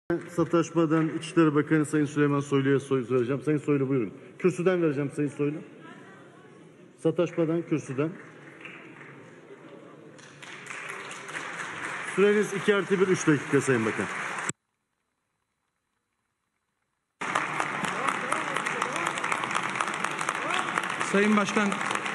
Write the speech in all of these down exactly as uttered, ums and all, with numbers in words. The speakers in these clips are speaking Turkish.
Sataşmadan İçişleri Bakanı Sayın Süleyman Soylu'ya söz vereceğim. Sayın Soylu buyurun. Kürsüden vereceğim Sayın Soylu. Sataşmadan kürsüden. Süreniz iki artı bir üç dakika Sayın Bakan. Sayın Başkan,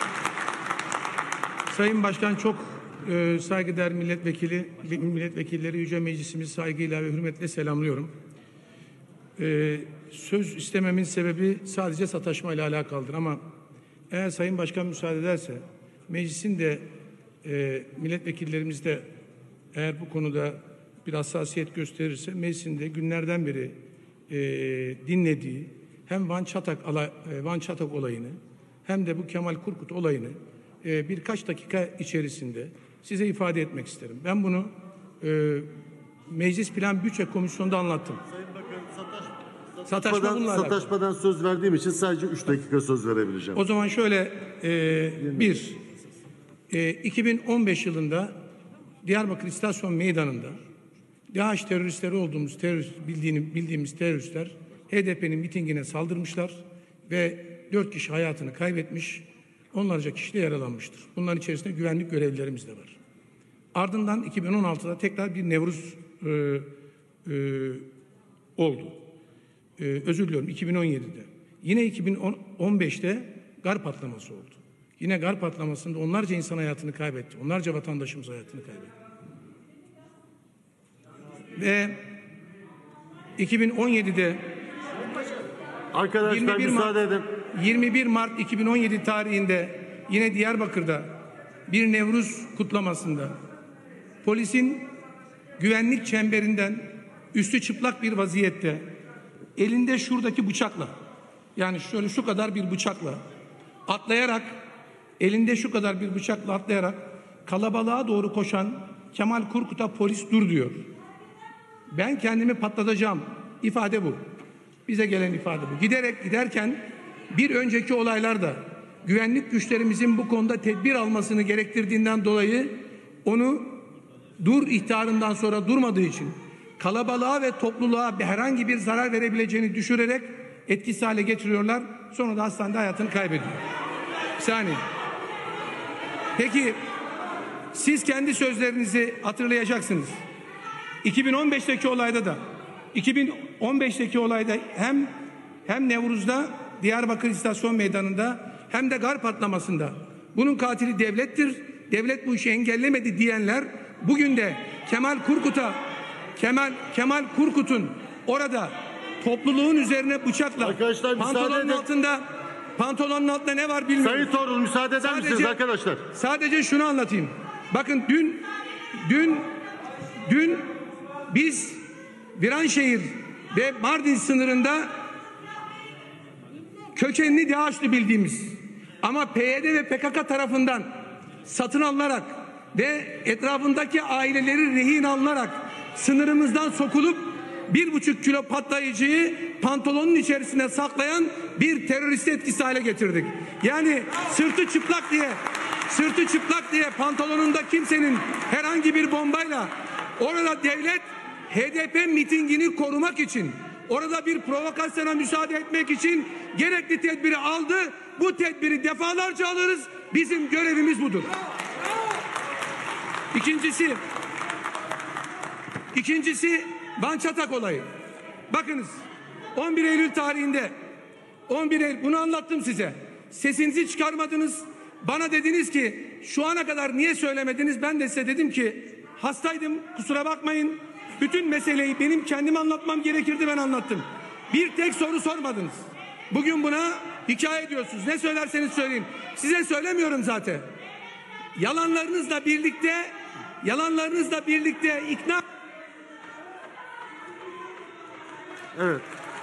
Sayın Başkan çok e, saygıdeğer milletvekili, milletvekilleri Yüce Meclisimizi saygıyla ve hürmetle selamlıyorum. E, söz istememin sebebi sadece sataşma ile alakalıdır ama eğer Sayın Başkan müsaade ederse meclisin de e, milletvekillerimiz de eğer bu konuda bir hassasiyet gösterirse meclisin de günlerden beri e, dinlediği hem Van Çatak, Van Çatak olayını hem de bu Kemal Korkut olayını e, birkaç dakika içerisinde size ifade etmek isterim. Ben bunu e, Meclis Plan Bütçe Komisyonu'nda anlattım. Sayın Bakan, sataş, Sataşmadan, sataşmadan söz verdiğim için sadece üç dakika söz verebileceğim. O zaman şöyle e, bir, e, iki bin on beş yılında Diyarbakır İstasyon Meydanı'nda DAEŞ teröristleri olduğumuz terörist, bildiğini, bildiğimiz teröristler H D P'nin mitingine saldırmışlar ve dört kişi hayatını kaybetmiş, onlarca kişi de yaralanmıştır. Bunların içerisinde güvenlik görevlilerimiz de var. Ardından iki bin on altıda tekrar bir Nevruz e, e, oldu. E, özür diliyorum iki bin on yedide. Yine iki bin on beşte gar patlaması oldu. Yine gar patlamasında onlarca insan hayatını kaybetti. Onlarca vatandaşımız hayatını kaybetti. Ve iki bin on yedide Arkadaşlar müsaade edin. yirmi bir Mart iki bin on yedi tarihinde yine Diyarbakır'da bir Nevruz kutlamasında polisin güvenlik çemberinden üstü çıplak bir vaziyette elinde şuradaki bıçakla, yani şöyle şu kadar bir bıçakla atlayarak, elinde şu kadar bir bıçakla atlayarak kalabalığa doğru koşan Kemal Korkut'a polis dur diyor. Ben kendimi patlatacağım. İfade bu. Bize gelen ifade bu. Giderek giderken bir önceki olaylarda güvenlik güçlerimizin bu konuda tedbir almasını gerektirdiğinden dolayı onu dur ihtarından sonra durmadığı için kalabalığa ve topluluğa herhangi bir zarar verebileceğini düşürerek etkisiz hale getiriyorlar. Sonra da hastanede hayatını kaybediyor. Bir saniye. Peki siz kendi sözlerinizi hatırlayacaksınız. iki bin on beşteki olayda da iki bin on beşteki olayda hem hem Nevruz'da Diyarbakır İstasyon Meydanı'nda hem de gar patlamasında bunun katili devlettir, devlet bu işi engellemedi diyenler bugün de Kemal Korkut'a Kemal Kemal Korkut'un orada topluluğun üzerine bıçakla Arkadaşlar, pantolonun altında pantolonun altında ne var bilmiyorum. Sayın Torul müsaade eder sadece, misiniz arkadaşlar? Sadece şunu anlatayım. Bakın dün dün dün biz Viranşehir ve Mardin sınırında kökenli DAEŞ'li bildiğimiz ama P Y D ve P K K tarafından satın alınarak ve etrafındaki aileleri rehin alınarak sınırımızdan sokulup bir buçuk kilo patlayıcıyı pantolonun içerisine saklayan bir teröristi etkisiz hale getirdik. Yani sırtı çıplak diye sırtı çıplak diye pantolonunda kimsenin herhangi bir bombayla orada devlet H D P mitingini korumak için, orada bir provokasyona müsaade etmek için gerekli tedbiri aldı. Bu tedbiri defalarca alırız. Bizim görevimiz budur. İkincisi, ikincisi Van Çatak olayı. Bakınız, on bir Eylül tarihinde, on bir Eylül, bunu anlattım size. Sesinizi çıkarmadınız. Bana dediniz ki şu ana kadar niye söylemediniz? Ben de size dedim ki hastaydım, kusura bakmayın. Bütün meseleyi benim kendim anlatmam gerekirdi, ben anlattım. Bir tek soru sormadınız. Bugün buna hikaye ediyorsunuz. Ne söylerseniz söyleyin. Size söylemiyorum zaten. Yalanlarınızla birlikte yalanlarınızla birlikte ikna. Evet.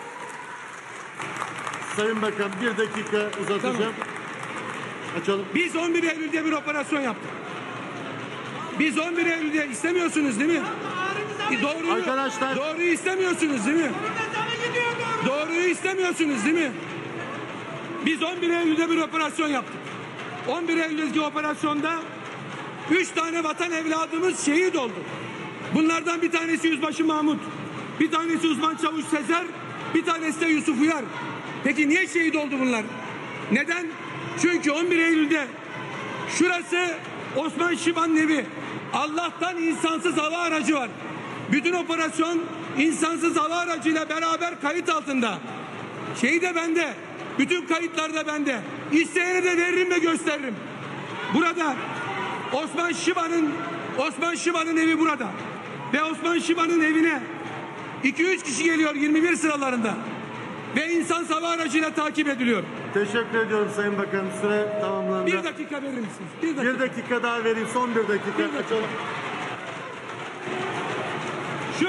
Sayın Bakan bir dakika uzatacağım. Tamam. Açalım. Biz on bir Eylül'de bir operasyon yaptık. Biz on bir Eylül'de istemiyorsunuz değil mi? Doğruyu, Arkadaşlar. Doğruyu istemiyorsunuz değil mi? Doğruyu istemiyorsunuz değil mi? Biz on bir Eylül'de bir operasyon yaptık. on bir Eylül'deki operasyonda üç tane vatan evladımız şehit oldu. Bunlardan bir tanesi Yüzbaşı Mahmut. Bir tanesi uzman çavuş Sezer, bir tanesi de Yusuf Uyar. Peki niye şehit oldu bunlar? Neden? Çünkü on bir Eylül'de şurası Osman Şiban'ın evi. Allah'tan insansız hava aracı var. Bütün operasyon insansız hava aracıyla beraber kayıt altında. Şey de bende. Bütün kayıtlar da bende. İsteyene de veririm ve gösteririm. Burada Osman Şiban'ın Osman Şiban'ın evi burada. Ve Osman Şiban'ın evine iki üç kişi geliyor yirmi bir sıralarında. Ve insan hava aracıyla takip ediliyor. Teşekkür ediyorum Sayın Bakan. Süre tamamlandı. Bir dakika verir misiniz? Bir dakika. Bir dakika daha vereyim. Son bir dakika. Bir dakika. Açalım. Şu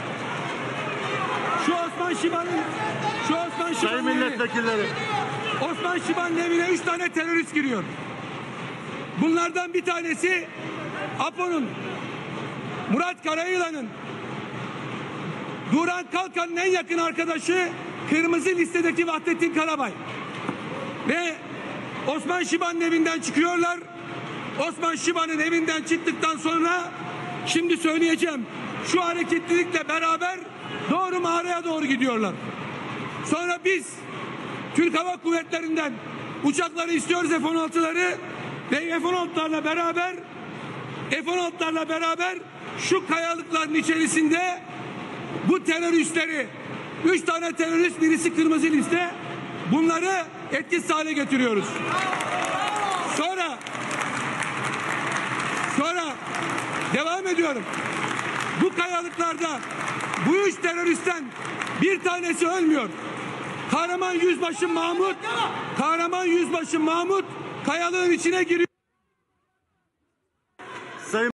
Şu Osman Şiban'ın Şu Osman Sayın Şiban'ın evi. milletvekilleri. Osman Şiban'ın evine üç tane terörist giriyor. Bunlardan bir tanesi Apo'nun, Murat Karayılan'ın, Duran Kalkan'ın en yakın arkadaşı kırmızı listedeki Vahdettin Karabay. Ve Osman Şiban'ın evinden çıkıyorlar. Osman Şiban'ın evinden çıktıktan sonra şimdi söyleyeceğim, şu hareketlilikle beraber doğru mağaraya doğru gidiyorlar. Sonra biz Türk Hava Kuvvetleri'nden uçakları istiyoruz, F on altıları ve F on altılarla beraber F on altılarla beraber şu kayalıkların içerisinde bu teröristleri, üç tane terörist, birisi kırmızı liste, bunları etkisiz hale getiriyoruz. Sonra sonra devam ediyorum. Bu kayalıklarda bu üç teröristten bir tanesi ölmüyor. Kahraman Yüzbaşı Mahmut, Kahraman Yüzbaşı Mahmut kayalığın içine giriyor.